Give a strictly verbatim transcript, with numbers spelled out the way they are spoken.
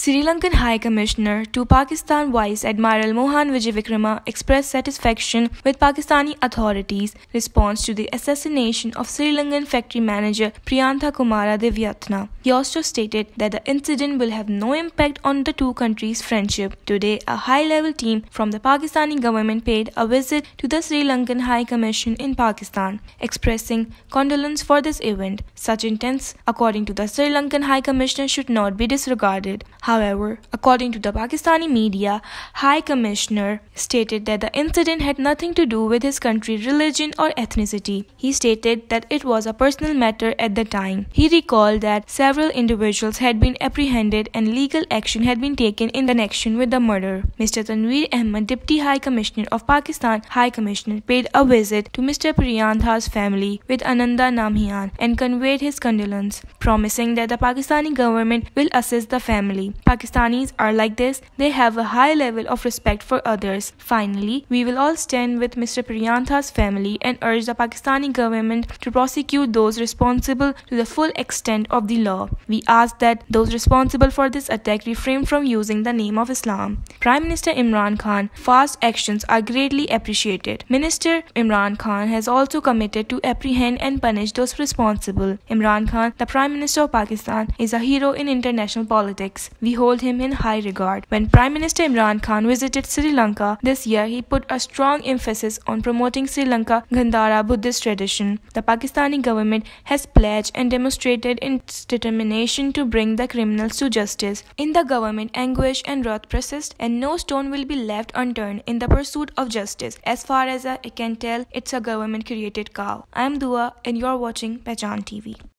Sri Lankan High Commissioner to Pakistan Vice Admiral Mohan Vijayavikrama expressed satisfaction with Pakistani authorities' response to the assassination of Sri Lankan factory manager Priyantha Kumara Devyatna. He also stated that the incident will have no impact on the two countries' friendship. Today, a high-level team from the Pakistani government paid a visit to the Sri Lankan High Commission in Pakistan, expressing condolence for this event. Such intents, according to the Sri Lankan High Commissioner, should not be disregarded. However, according to the Pakistani media, High Commissioner stated that the incident had nothing to do with his country, religion or ethnicity. He stated that it was a personal matter at the time. He recalled that several individuals had been apprehended and legal action had been taken in connection with the murder. Mister Tanveer Ahmed, Deputy High Commissioner of Pakistan High Commissioner, paid a visit to Mister Priyantha's family with Ananda Namhian and conveyed his condolence, promising that the Pakistani government will assist the family. Pakistanis are like this, they have a high level of respect for others. Finally, we will all stand with Mister Priyantha's family and urge the Pakistani government to prosecute those responsible to the full extent of the law. We ask that those responsible for this attack refrain from using the name of Islam. Prime Minister Imran Khan, fast actions are greatly appreciated. Minister Imran Khan has also committed to apprehend and punish those responsible. Imran Khan, the Prime Minister of Pakistan, is a hero in international politics. We hold him in high regard. When Prime Minister Imran Khan visited Sri Lanka this year, he put a strong emphasis on promoting Sri Lanka Gandhara Buddhist tradition. The Pakistani government has pledged and demonstrated its determination to bring the criminals to justice. In the government, anguish and wrath persist, and no stone will be left unturned in the pursuit of justice. As far as I can tell, it's a government-created cow. I am Dua, and you're watching Pehchan T V.